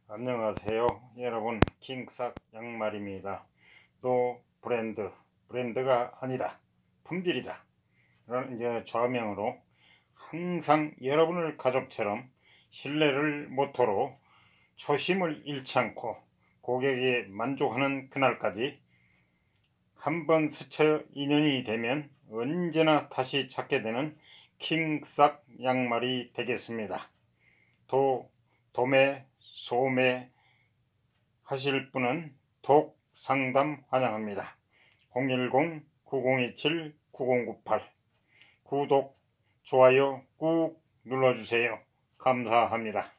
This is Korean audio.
안녕하세요 여러분, 킹삭 양말입니다. 또 브랜드가 아니다, 품질이다 이런 이제 좌명으로 항상 여러분을 가족처럼 신뢰를 모토로 초심을 잃지 않고 고객이 만족하는 그날까지 한번 스쳐 인연이 되면 언제나 다시 찾게 되는 킹삭 양말이 되겠습니다. 도매 소매 하실 분은 독 상담 환영합니다. 010-9027-9098 구독, 좋아요 꾹 눌러주세요. 감사합니다.